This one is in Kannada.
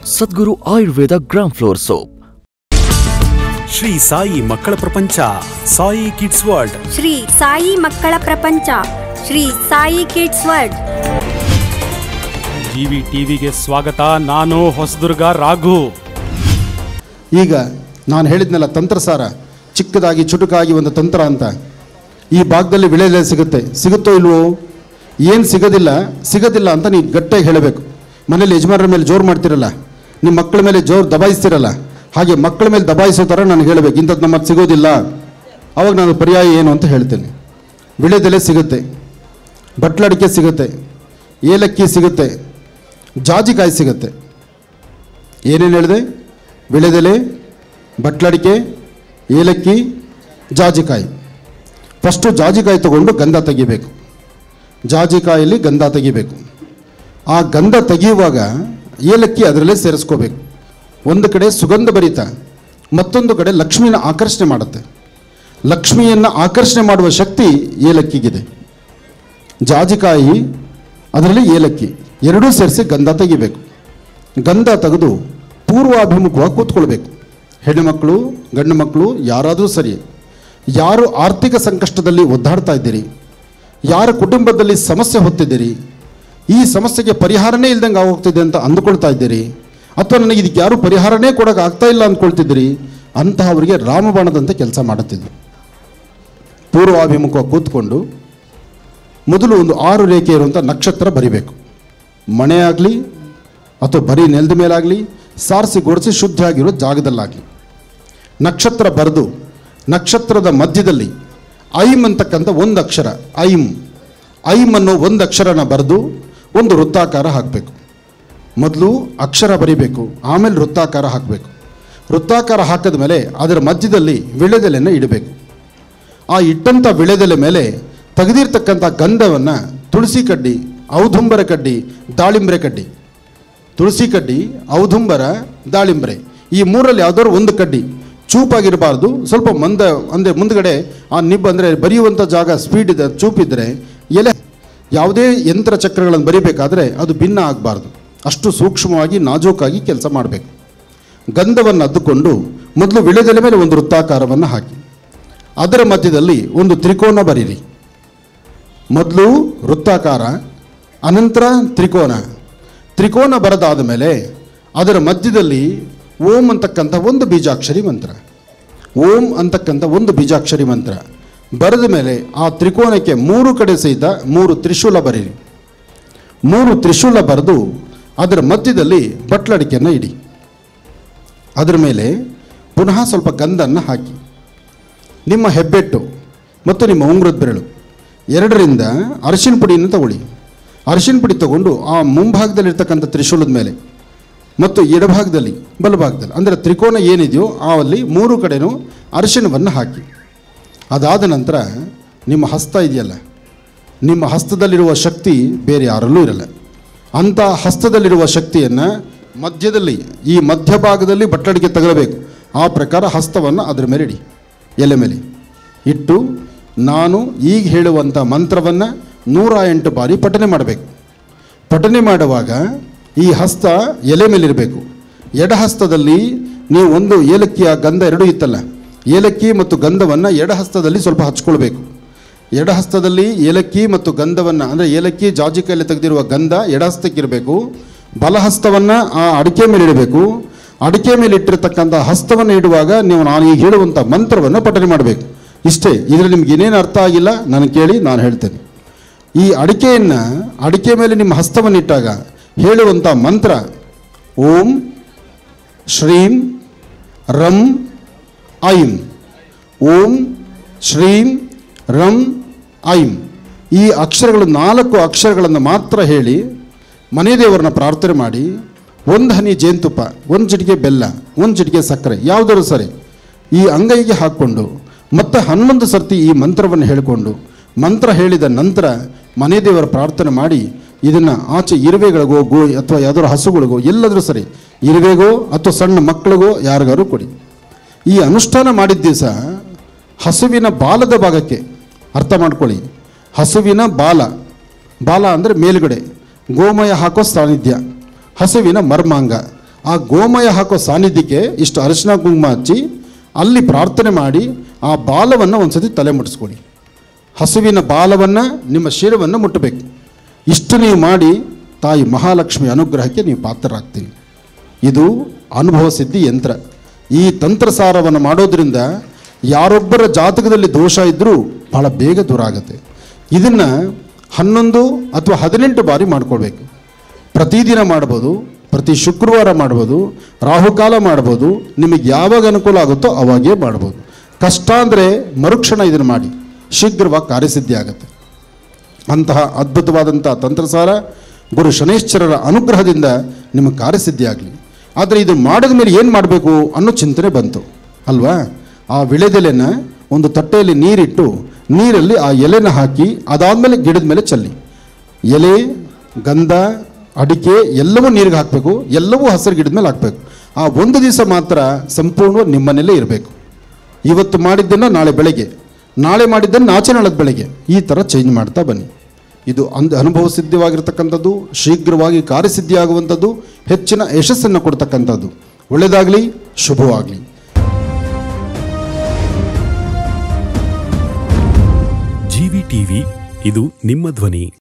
ಸದ್ಗುರು Ayurveda gram flour soap. Shri Sai ಮಕ್ಕಳ ಪ್ರಪಂಚ, ಸಾಯಿ ಕಿಡ್ಸ್ ವರ್ಲ್ಡ್. ಶ್ರೀ ಸಾಯಿ ಮಕ್ಕಳ ಪ್ರಪಂಚ, Shri Sai kids world. GV ಟಿವಿಗೆ ಸ್ವಾಗತ. ನಾನು ಹೊಸದುರ್ಗ ರಾಘು. ಈಗ ನಾನು ಹೇಳಿದ್ನಲ್ಲ ತಂತ್ರಸಾರ, ಚಿಕ್ಕದಾಗಿ ಚುಟುಕಾಗಿ ಒಂದು ತಂತ್ರ ಅಂತ. ಈ ಭಾಗದಲ್ಲಿ ವಿಳೆದೆಲೆ ಸಿಗುತ್ತೋ ಇಲ್ವೋ? ಏನು ಸಿಗೋದಿಲ್ಲ ಅಂತ ನೀವು ಗಟ್ಟಿಯಾಗಿ ಹೇಳಬೇಕು. ಮನೇಲಿ ಯಜಮಾನರ ಮೇಲೆ ಜೋರು ಮಾಡ್ತಿರಲ್ಲ, ನಿಮ್ಮ ಮಕ್ಕಳ ಮೇಲೆ ಜೋರು ದಬಾಯಿಸ್ತಿರಲ್ಲ, ಹಾಗೆ ಮಕ್ಕಳ ಮೇಲೆ ದಬಾಯಿಸೋ ಥರ ನಾನು ಹೇಳಬೇಕು, ಇಂಥದ್ದು ನಮ್ಮದು ಸಿಗೋದಿಲ್ಲ. ಆವಾಗ ನಾನು ಪರ್ಯಾಯ ಏನು ಅಂತ ಹೇಳ್ತೇನೆ. ವಿಳೆದೆಲೆ ಸಿಗುತ್ತೆ, ಬಟ್ಲಡಿಕೆ ಸಿಗುತ್ತೆ, ಏಲಕ್ಕಿ ಸಿಗುತ್ತೆ, ಜಾಜಿಕಾಯಿ ಸಿಗುತ್ತೆ. ಏನೇನು ಹೇಳಿದೆ? ವಿಳೆದೆಲೆ, ಬಟ್ಲಡಿಕೆ, ಏಲಕ್ಕಿ, ಜಾಜಿಕಾಯಿ. ಫಸ್ಟು ಜಾಜಿಕಾಯಿ ತಗೊಂಡು ಗಂಧ ತೆಗಿಬೇಕು. ಜಾಜಿಕಾಯಲ್ಲಿ ಗಂಧ ತೆಗಿಬೇಕು. ಆ ಗಂಧ ತೆಗೆಯುವಾಗ ಏಲಕ್ಕಿ ಅದರಲ್ಲೇ ಸೇರಿಸ್ಕೋಬೇಕು. ಒಂದು ಕಡೆ ಸುಗಂಧ ಭರಿತ, ಮತ್ತೊಂದು ಕಡೆ ಲಕ್ಷ್ಮಿನ ಆಕರ್ಷಣೆ ಮಾಡುತ್ತೆ. ಲಕ್ಷ್ಮಿಯನ್ನು ಆಕರ್ಷಣೆ ಮಾಡುವ ಶಕ್ತಿ ಏಲಕ್ಕಿಗಿದೆ. ಜಾಜಿಕಾಯಿ ಅದರಲ್ಲಿ ಏಲಕ್ಕಿ ಎರಡೂ ಸೇರಿಸಿ ಗಂಧ ತೆಗಿಬೇಕು. ಗಂಧ ತೆಗೆದು ಪೂರ್ವಾಭಿಮುಖವಾಗಿ ಕೂತ್ಕೊಳ್ಬೇಕು. ಹೆಣ್ಣುಮಕ್ಕಳು, ಗಂಡು ಮಕ್ಕಳು ಯಾರಾದರೂ ಸರಿ, ಯಾರು ಆರ್ಥಿಕ ಸಂಕಷ್ಟದಲ್ಲಿ ಒದ್ದಾಡ್ತಾ ಇದ್ದೀರಿ, ಯಾರ ಕುಟುಂಬದಲ್ಲಿ ಸಮಸ್ಯೆ ಹೊತ್ತಿದ್ದೀರಿ, ಈ ಸಮಸ್ಯೆಗೆ ಪರಿಹಾರನೇ ಇಲ್ದಂಗೆ ಆಗೋಗ್ತಿದೆ ಅಂತ ಅಂದುಕೊಳ್ತಾ ಇದ್ದೀರಿ, ಅಥವಾ ನನಗೆ ಇದಕ್ಕೆ ಯಾರೂ ಪರಿಹಾರನೇ ಕೊಡೋಕೆ ಆಗ್ತಾ ಇಲ್ಲ ಅಂದ್ಕೊಳ್ತಿದ್ದೀರಿ, ಅಂತಹವರಿಗೆ ರಾಮಬಾಣದಂತೆ ಕೆಲಸ ಮಾಡುತ್ತಿದ್ದರು. ಪೂರ್ವಾಭಿಮುಖವಾಗಿ ಕೂತ್ಕೊಂಡು ಮೊದಲು ಒಂದು 6 ರೇಖೆ ಇರುವಂಥ ನಕ್ಷತ್ರ ಬರಿಬೇಕು. ಮಣೆ ಆಗಲಿ ಅಥವಾ ಬರೀ ನೆಲದ ಮೇಲಾಗಲಿ, ಸಾರಿಸಿ ಗೊಡಿಸಿ ಶುದ್ಧ ಆಗಿರೋ ಜಾಗದಲ್ಲಾಗಲಿ ನಕ್ಷತ್ರ ಬರೆದು, ನಕ್ಷತ್ರದ ಮಧ್ಯದಲ್ಲಿ ಐಮ್ ಅಂತಕ್ಕಂಥ ಒಂದು ಅಕ್ಷರ, ಐಮ್ ಅನ್ನೋ ಒಂದು ಅಕ್ಷರನ ಬರೆದು ಒಂದು ವೃತ್ತಾಕಾರ ಹಾಕಬೇಕು. ಮೊದಲು ಅಕ್ಷರ ಬರಿಬೇಕು, ಆಮೇಲೆ ವೃತ್ತಾಕಾರ ಹಾಕಬೇಕು. ವೃತ್ತಾಕಾರ ಹಾಕಿದ ಮೇಲೆ ಅದರ ಮಧ್ಯದಲ್ಲಿ ವಿಳೆದೆಲೆಯನ್ನು ಇಡಬೇಕು. ಆ ಇಟ್ಟಂಥ ವಿಳೆದೆಲೆ ಮೇಲೆ ತೆಗೆದಿರ್ತಕ್ಕಂಥ ಗಂಧವನ್ನು ತುಳಸಿ ಕಡ್ಡಿ, ಔದುಂಬರ ಕಡ್ಡಿ, ದಾಳಿಂಬ್ರೆ ಕಡ್ಡಿ, ತುಳಸಿ ಕಡ್ಡಿ, ಔದುಂಬರ, ದಾಳಿಂಬ್ರೆ, ಈ ಮೂರಲ್ಲಿ ಯಾವುದಾದ್ರು ಒಂದು ಕಡ್ಡಿ ಚೂಪಾಗಿರಬಾರ್ದು. ಸ್ವಲ್ಪ ಅಂದರೆ ಮುಂದ್ಗಡೆ ಆ ನಿಬ್ ಅಂದರೆ ಬರೆಯುವಂಥ ಜಾಗ ಸ್ಪೀಡ್ ಇದೆ, ಚೂಪಿದ್ದರೆ ಎಲೆ ಯಾವುದೇ ಯಂತ್ರ ಚಕ್ರಗಳನ್ನು ಬರಿಬೇಕಾದ್ರೆ ಅದು ಭಿನ್ನ ಆಗಬಾರ್ದು. ಅಷ್ಟು ಸೂಕ್ಷ್ಮವಾಗಿ ನಾಜೂಕಾಗಿ ಕೆಲಸ ಮಾಡಬೇಕು. ಗಂಧವನ್ನು ಅದ್ದುಕೊಂಡು ಮೊದಲು ವಿಳೆದೆಲೆ ಮೇಲೆ ಒಂದು ವೃತ್ತಾಕಾರವನ್ನು ಹಾಕಿ, ಅದರ ಮಧ್ಯದಲ್ಲಿ ಒಂದು ತ್ರಿಕೋನ ಬರೀರಿ. ಮೊದಲು ವೃತ್ತಾಕಾರ, ಅನಂತರ ತ್ರಿಕೋನ ಬರೆದಾದ ಮೇಲೆ ಅದರ ಮಧ್ಯದಲ್ಲಿ ಓಂ ಅಂತಕ್ಕಂಥ ಒಂದು ಬೀಜಾಕ್ಷರಿ ಮಂತ್ರ, ಓಂ ಅಂತಕ್ಕಂಥ ಒಂದು ಬೀಜಾಕ್ಷರಿ ಮಂತ್ರ ಬರೆದ ಮೇಲೆ ಆ ತ್ರಿಕೋನಕ್ಕೆ 3 ಕಡೆ ಸಹಿತ 3 ತ್ರಿಶೂಲ ಬರೀರಿ. 3 ತ್ರಿಶೂಲ ಬರೆದು ಅದರ ಮಧ್ಯದಲ್ಲಿ ಬಟ್ಲಡಿಕೆಯನ್ನು ಇಡಿ. ಅದರ ಮೇಲೆ ಪುನಃ ಸ್ವಲ್ಪ ಗಂಧನ್ನು ಹಾಕಿ, ನಿಮ್ಮ ಹೆಬ್ಬೆಟ್ಟು ಮತ್ತು ನಿಮ್ಮ ಉಂಗುರದ ಬೆರಳು ಎರಡರಿಂದ ಅರಿಶಿನ ಪುಡಿಯನ್ನು ತಗೊಳ್ಳಿ. ಅರಿಶಿನ ಪುಡಿ ತಗೊಂಡು ಆ ಮುಂಭಾಗದಲ್ಲಿರ್ತಕ್ಕಂಥ ತ್ರಿಶೂಲದ ಮೇಲೆ ಮತ್ತು ಎಡಭಾಗದಲ್ಲಿ, ಬಲಭಾಗದಲ್ಲಿ, ಅಂದರೆ ತ್ರಿಕೋನ ಏನಿದೆಯೋ ಅಲ್ಲಿ 3 ಕಡೆನೂ ಅರಿಶಿಣವನ್ನು ಹಾಕಿ. ಅದಾದ ನಂತರ ನಿಮ್ಮ ಹಸ್ತ ಇದೆಯಲ್ಲ, ನಿಮ್ಮ ಹಸ್ತದಲ್ಲಿರುವ ಶಕ್ತಿ ಬೇರೆ ಯಾರಲ್ಲೂ ಇರಲ್ಲ. ಅಂಥ ಹಸ್ತದಲ್ಲಿರುವ ಶಕ್ತಿಯನ್ನು ಮಧ್ಯದಲ್ಲಿ, ಈ ಮಧ್ಯಭಾಗದಲ್ಲಿ ಬಟ್ಟಡಿಗೆ ತಗಲಬೇಕು. ಆ ಪ್ರಕಾರ ಹಸ್ತವನ್ನು ಅದರ ಮೇಲೆ ಇಡಿ, ಎಲೆ ಮೇಲೆ ಇಟ್ಟು ನಾನು ಈಗ ಹೇಳುವಂಥ ಮಂತ್ರವನ್ನು 108 ಬಾರಿ ಪಠನೆ ಮಾಡಬೇಕು. ಪಠನೆ ಮಾಡುವಾಗ ಈ ಹಸ್ತ ಎಲೆ ಮೇಲಿರಬೇಕು. ಎಡ ಹಸ್ತದಲ್ಲಿ ನೀವು ಒಂದು ಏಲಕ್ಕಿಯ ಗಂಧ ಎರಡೂ ಇತ್ತಲ್ಲ, ಏಲಕ್ಕಿ ಮತ್ತು ಗಂಧವನ್ನು ಎಡ ಹಸ್ತದಲ್ಲಿ ಸ್ವಲ್ಪ ಹಚ್ಕೊಳ್ಬೇಕು. ಎಡ ಹಸ್ತದಲ್ಲಿ ಏಲಕ್ಕಿ ಮತ್ತು ಗಂಧವನ್ನು, ಅಂದರೆ ಏಲಕ್ಕಿ ಜಾಜಿಕಾಯಲ್ಲಿ ತೆಗೆದಿರುವ ಗಂಧ ಎಡ ಹಸ್ತಕ್ಕಿರಬೇಕು. ಬಲಹಸ್ತವನ್ನು ಆ ಅಡಿಕೆ ಮೇಲೆ ಇಡಬೇಕು. ಅಡಿಕೆ ಮೇಲೆ ಇಟ್ಟಿರ್ತಕ್ಕಂಥ ಹಸ್ತವನ್ನು ಇಡುವಾಗ ನಾನು ಈಗ ಹೇಳುವಂಥ ಮಂತ್ರವನ್ನು ಪಠನೆ ಮಾಡಬೇಕು. ಇಷ್ಟೇ. ಇದರಲ್ಲಿ ನಿಮ್ಗೆ ಏನೇನು ಅರ್ಥ ಆಗಿಲ್ಲ ನನಗೆ ಕೇಳಿ, ನಾನು ಹೇಳ್ತೇನೆ. ಈ ಅಡಿಕೆ ಮೇಲೆ ನಿಮ್ಮ ಹಸ್ತವನ್ನು ಇಟ್ಟಾಗ ಹೇಳುವಂಥ ಮಂತ್ರ ಓಂ ಶ್ರೀಂ ರಂ ಐಂ, ಓಂ ಶ್ರೀಂ ರಂ ಐಂ. ಈ ಅಕ್ಷರಗಳು 4 ಅಕ್ಷರಗಳನ್ನು ಮಾತ್ರ ಹೇಳಿ ಮನೆ ದೇವರನ್ನ ಪ್ರಾರ್ಥನೆ ಮಾಡಿ, 1 ಹನಿ ಜೇನುತುಪ್ಪ, 1 ಚಿಟಿಕೆ ಬೆಲ್ಲ, 1 ಚಿಟಿಕೆ ಸಕ್ಕರೆ ಯಾವುದಾದ್ರು ಸರಿ ಈ ಅಂಗೈಗೆ ಹಾಕ್ಕೊಂಡು ಮತ್ತೆ 11 ಸರ್ತಿ ಈ ಮಂತ್ರವನ್ನು ಹೇಳಿಕೊಂಡು, ಮಂತ್ರ ಹೇಳಿದ ನಂತರ ಮನೆ ದೇವರ ಪ್ರಾರ್ಥನೆ ಮಾಡಿ ಇದನ್ನು ಆಚೆ ಇರುವೆಗಳಿಗೋ ಅಥವಾ ಯಾವುದಾದ್ರು ಹಸುಗಳಿಗೋ ಎಲ್ಲಾದರೂ ಸರಿ, ಇರುವೆಗೋ ಅಥವಾ ಸಣ್ಣ ಮಕ್ಕಳಿಗೋ ಯಾರಿಗಾರು ಕೊಡಿ. ಈ ಅನುಷ್ಠಾನ ಮಾಡಿದ ದಿವಸ ಹಸುವಿನ ಬಾಲದ ಭಾಗಕ್ಕೆ ಅರ್ಥ ಮಾಡ್ಕೊಳ್ಳಿ. ಹಸುವಿನ ಬಾಲ ಅಂದರೆ ಮೇಲುಗಡೆ ಗೋಮಯ ಹಾಕೋ ಸಾನ್ನಿಧ್ಯ, ಹಸುವಿನ ಮರ್ಮಾಂಗ ಆ ಗೋಮಯ ಹಾಕೋ ಸಾನ್ನಿಧ್ಯಕ್ಕೆ ಇಷ್ಟು ಅರಿಶಿನ ಕುಂಕುಮ ಹಚ್ಚಿ ಅಲ್ಲಿ ಪ್ರಾರ್ಥನೆ ಮಾಡಿ ಆ ಬಾಲವನ್ನು ಒಂದ್ಸತಿ ತಲೆ ಮುಟ್ಟಿಸ್ಕೊಡಿ. ಹಸುವಿನ ಬಾಲವನ್ನು ನಿಮ್ಮ ಶಿರವನ್ನು ಮುಟ್ಟಬೇಕು. ಇಷ್ಟು ನೀವು ಮಾಡಿ ತಾಯಿ ಮಹಾಲಕ್ಷ್ಮಿ ಅನುಗ್ರಹಕ್ಕೆ ನೀವು ಪಾತ್ರರಾಗ್ತೀರಿ. ಇದು ಅನುಭವ ಸಿದ್ಧಿ ಯಂತ್ರ. ಈ ತಂತ್ರಸಾರವನ್ನು ಮಾಡೋದ್ರಿಂದ ಯಾರೊಬ್ಬರ ಜಾತಕದಲ್ಲಿ ದೋಷ ಇದ್ದರೂ ಭಾಳ ಬೇಗ ದೂರ ಆಗುತ್ತೆ. ಇದನ್ನು 11 ಅಥವಾ 18 ಬಾರಿ ಮಾಡ್ಕೊಳ್ಬೇಕು. ಪ್ರತಿದಿನ ಮಾಡ್ಬೋದು, ಪ್ರತಿ ಶುಕ್ರವಾರ ಮಾಡ್ಬೋದು, ರಾಹುಕಾಲ ಮಾಡ್ಬೋದು. ನಿಮಗೆ ಯಾವಾಗ ಅನುಕೂಲ ಆಗುತ್ತೋ ಅವಾಗೇ ಮಾಡ್ಬೋದು. ಕಷ್ಟ ಅಂದರೆ ಮರುಕ್ಷಣ ಇದನ್ನು ಮಾಡಿ, ಶೀಘ್ರವಾಗಿ ಕಾರ್ಯಸಿದ್ಧಿ ಆಗುತ್ತೆ. ಅಂತಹ ಅದ್ಭುತವಾದಂಥ ತಂತ್ರಸಾರ ಗುರು ಶನೈಶ್ಚರರ ಅನುಗ್ರಹದಿಂದ ನಿಮಗೆ ಕಾರ್ಯಸಿದ್ಧಿ ಆಗಲಿ. ಆದರೆ ಇದು ಮಾಡಿದ ಮೇಲೆ ಏನು ಮಾಡಬೇಕು ಅನ್ನೋ ಚಿಂತನೆ ಬಂತು ಅಲ್ವಾ? ಆ ವಿಳೆದೆಲೆನ ಒಂದು ತಟ್ಟೆಯಲ್ಲಿ ನೀರಿಟ್ಟು ನೀರಲ್ಲಿ ಆ ಎಲೆನ ಹಾಕಿ ಅದಾದಮೇಲೆ ಗಿಡದ ಮೇಲೆ ಚೆಲ್ಲಿ. ಎಲೆ, ಗಂಧ, ಅಡಿಕೆ ಎಲ್ಲವೂ ನೀರಿಗೆ ಹಾಕಬೇಕು. ಎಲ್ಲವೂ ಹಸಿರು ಗಿಡದ ಮೇಲೆ ಹಾಕಬೇಕು. ಆ ಒಂದು ದಿವಸ ಮಾತ್ರ ಸಂಪೂರ್ಣವಾಗಿ ನಿಮ್ಮನೇಲೇ ಇರಬೇಕು. ಇವತ್ತು ಮಾಡಿದ್ದನ್ನು ನಾಳೆ ಬೆಳಗ್ಗೆ, ನಾಳೆ ಮಾಡಿದ್ದನ್ನು ಆಚೆ ನಾಳದ ಬೆಳಗ್ಗೆ, ಈ ಥರ ಚೇಂಜ್ ಮಾಡ್ತಾ ಬನ್ನಿ. ಇದು ಅನುಭವ ಸಿದ್ಧವಾಗಿರ್ತಕ್ಕಂಥದ್ದು, ಶೀಘ್ರವಾಗಿ ಕಾರ್ಯಸಿದ್ಧಿಯಾಗುವಂಥದ್ದು, ಹೆಚ್ಚಿನ ಯಶಸ್ಸನ್ನು ಕೊಡ್ತಕ್ಕಂಥದ್ದು. ಒಳ್ಳೆಯದಾಗಲಿ, ಶುಭವಾಗಲಿ. ಜಿವಿ ಟಿವಿ, ಇದು ನಿಮ್ಮ ಧ್ವನಿ.